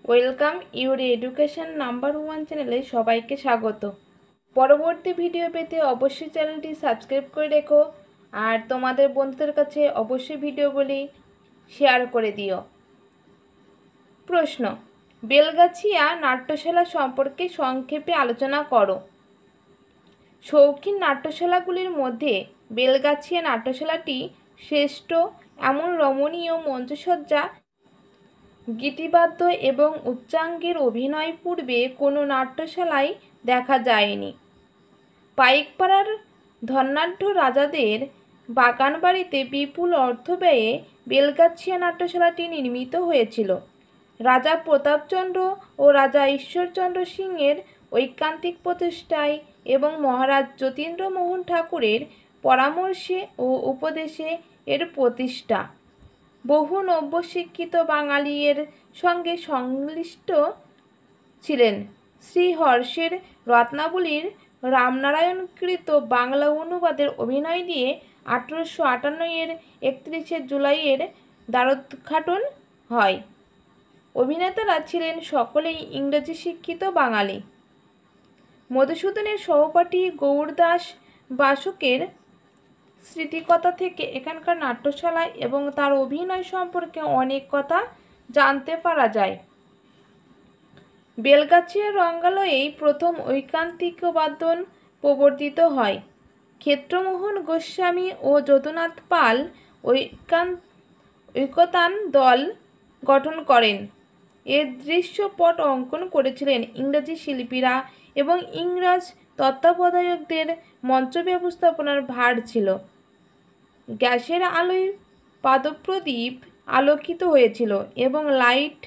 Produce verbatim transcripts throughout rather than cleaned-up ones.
Welcome your education number one চ্যানেলে সবাইকে স্বাগত। পরবর্তী ভিডিও পেতে অবশ্যই চ্যানেলটি সাবস্ক্রাইব করে রেখো আর তোমাদের বন্ধুদের কাছে অবশ্যই ভিডিওগুলি শেয়ার করে দিও। প্রশ্ন, বেলগাছিয়া নাট্যশালা সম্পর্কে সংক্ষেপে আলোচনা করো। শৌখিন নাট্যশালাগুলির মধ্যে বেলগাছিয়া নাট্যশালাটি শ্রেষ্ঠ। এমন রমণীয় মঞ্চসজ্জা, গীতিবাদ্য এবং উচ্চাঙ্গের অভিনয় পূর্বে কোনো নাট্যশালায় দেখা যায়নি। পাইকপাড়ার ধনাঢ্য রাজাদের বাগানবাড়িতে বিপুল অর্থ ব্যয়ে বেলগাছিয়া নাট্যশালাটি নির্মিত হয়েছিল। রাজা প্রতাপচন্দ্র ও রাজা ঈশ্বরচন্দ্র সিংয়ের ঐকান্তিক প্রচেষ্টায় এবং মহারাজ যতীন্দ্রমোহন ঠাকুরের পরামর্শে ও উপদেশে এর প্রতিষ্ঠা। বহু নব্যশিক্ষিত বাঙালি এর সঙ্গে সংশ্লিষ্ট ছিলেন। শ্রীহর্ষের রত্নাবলীর রামনারায়ণকৃত বাংলা অনুবাদের অভিনয় দিয়ে আঠেরোশো আটান্ন এর একত্রিশে জুলাইয়ের দ্বারোদ্ঘাটন হয়। অভিনেতারা ছিলেন সকলেই ইংরেজি শিক্ষিত বাঙালি। মধুসূদনের সহপাঠী গৌরদাস বাসুকের স্মৃতিকথা থেকে এখানকার নাট্যশালা এবং তার অভিনয় সম্পর্কে অনেক কথা জানতে পারা যায়। বেলগাছিয়া রঙ্গালয়েই প্রথম ঐকান্তিক বাদন প্রবর্তিত হয়। ক্ষেত্রমোহন গোস্বামী ও যদুনাথ পাল ঐকান ঐকতান দল গঠন করেন। এর দৃশ্যপট অঙ্কন করেছিলেন ইংরেজি শিল্পীরা এবং ইংরাজ তত্ত্বাবধায়কদের মঞ্চ ব্যবস্থাপনার ভার ছিল। গ্যাসের আলোয় পাদপ্রদীপ আলোকিত হয়েছিল এবং লাইট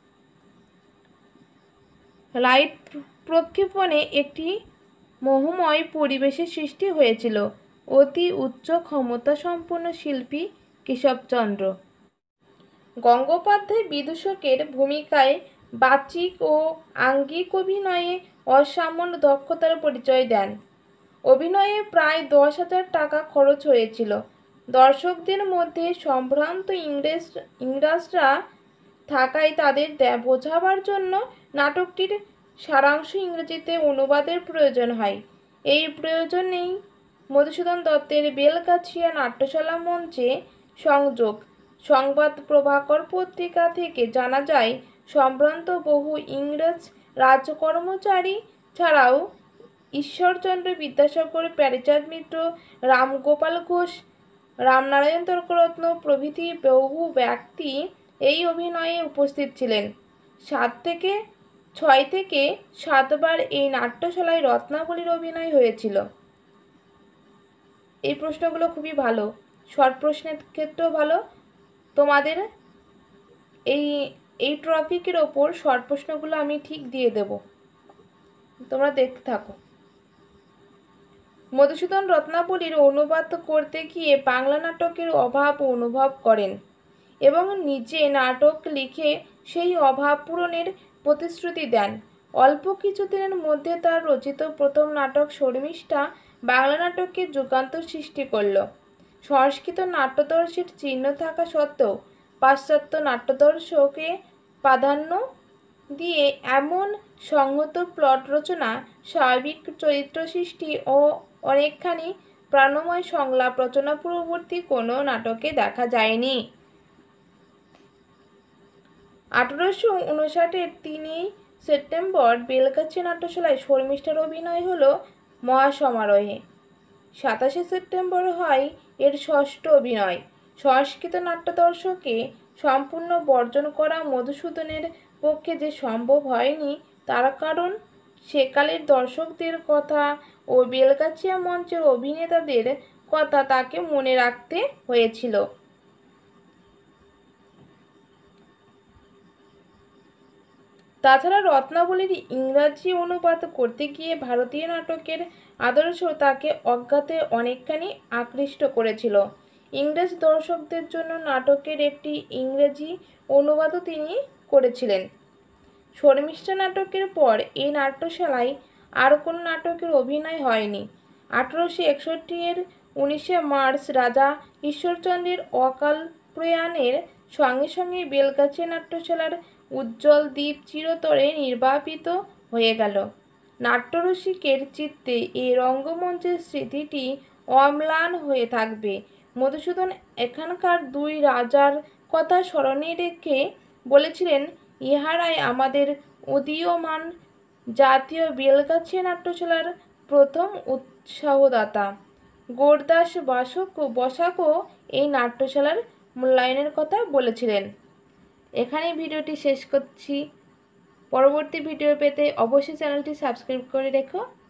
লাইট প্রক্ষেপণে একটি মোহময় পরিবেশের সৃষ্টি হয়েছিল। অতি উচ্চ ক্ষমতা সম্পন্ন শিল্পী কেশবচন্দ্র গঙ্গোপাধ্যায় বিদূষকের ভূমিকায় বাচিক ও আঙ্গিক অভিনয়ে অসামান্য দক্ষতার পরিচয় দেন। অভিনয়ে প্রায় দশ হাজার টাকা খরচ হয়েছিল। দর্শকদের মধ্যে সম্ভ্রান্ত ইংরেজ ইংরাজরা থাকায় তাদের বোঝাবার জন্য নাটকটির সারাংশ ইংরেজিতে অনুবাদের প্রয়োজন হয়। এই প্রয়োজনেই মধুসূদন দত্তের বেলগাছিয়া নাট্যশালা মঞ্চে সংযোগ। সংবাদ প্রভাকর পত্রিকা থেকে জানা যায়, সম্ভ্রান্ত বহু ইংরেজ রাজকর্মচারী ছাড়াও ঈশ্বরচন্দ্র বিদ্যাসাগর, প্যারীচাঁদ মিত্র, রামগোপাল ঘোষ, রামনারায়ণ তর্করত্ন প্রভৃতি বহু ব্যক্তি এই অভিনয়ে উপস্থিত ছিলেন। সাত থেকে ছয় থেকে সাতবার এই নাট্যশালায় রত্নাবলীর অভিনয় হয়েছিল। এই প্রশ্নগুলো খুবই ভালো, শর্ট প্রশ্নের ক্ষেত্রেও ভালো। তোমাদের এই এই টপিকের ওপর শর্ট প্রশ্নগুলো আমি ঠিক দিয়ে দেব, তোমরা দেখতে থাকো। মধুসূদন রত্নাবলীর অনুবাদ করতে গিয়ে বাংলা নাটকের অভাব অনুভব করেন এবং নিজে নাটক লিখে সেই অভাব পূরণের প্রতিশ্রুতি দেন। অল্প কিছুদিনের মধ্যে তার রচিত প্রথম নাটক শর্মিষ্ঠা বাংলা নাটকে যুগান্তর সৃষ্টি করল। সংস্কৃত নাট্যদর্শের চিহ্ন থাকা সত্ত্বেও পাশ্চাত্য নাট্যদর্শকে প্রাধান্য দিয়ে এমন সংহত প্লট রচনা, স্বাভাবিক চরিত্র সৃষ্টি ও অনেকখানি প্রাণময় সংলাপ রচনা পূর্ববর্তী কোনো নাটকে দেখা যায়নি। আঠারোশো উনষাটের তিনই সেপ্টেম্বর বেলগাছিয়া নাট্যশালায় শর্মিষ্ঠার অভিনয় হল মহাসমারোহে। সাতাশে সেপ্টেম্বর হয় এর ষষ্ঠ অভিনয়। সংস্কৃত নাট্যদর্শকে সম্পূর্ণ বর্জন করা মধুসূদনের পক্ষে যে সম্ভব হয়নি, তার কারণ সেকালের দর্শকদের কথা ও বেলগাছিয়া মঞ্চের অভিনেতাদের কথা তাকে মনে রাখতে হয়েছিল। তাছাড়া রত্নাবলীর ইংরাজি অনুবাদ করতে গিয়ে ভারতীয় নাটকের আদর্শ তাকে অজ্ঞাতে অনেকখানি আকৃষ্ট করেছিল। ইংরেজ দর্শকদের জন্য নাটকের একটি ইংরেজি অনুবাদও তিনি করেছিলেন। শর্মিষ্ঠা নাটকের পর এই নাট্যশালায় আর কোনো নাটকের অভিনয় হয়নি। আঠারোশো একষট্টি এর উনিশে মার্চ রাজা ঈশ্বরচন্দ্রের অকাল প্রয়াণের সঙ্গে সঙ্গে বেলগাছিয়া নাট্যশালার উজ্জ্বল দ্বীপ চিরতরে নির্বাপিত হয়ে গেল। নাট্যরসিকের চিত্তে এই রঙ্গমঞ্চের স্মৃতিটি অম্লান হয়ে থাকবে। মধুসূদন এখানকার দুই রাজার কথা স্মরণে রেখে বলেছিলেন, ইহারাই আমাদের উদীয়মান জাতীয় বেলগাছিয়া নাট্যশালার প্রথম উৎসাহদাতা। গোরদাস বাসক বসাকও এই নাট্যশালার মূল্যায়নের কথা বলেছিলেন। এখানেই ভিডিওটি শেষ করছি। পরবর্তী ভিডিও পেতে অবশ্যই চ্যানেলটি সাবস্ক্রাইব করে রেখো।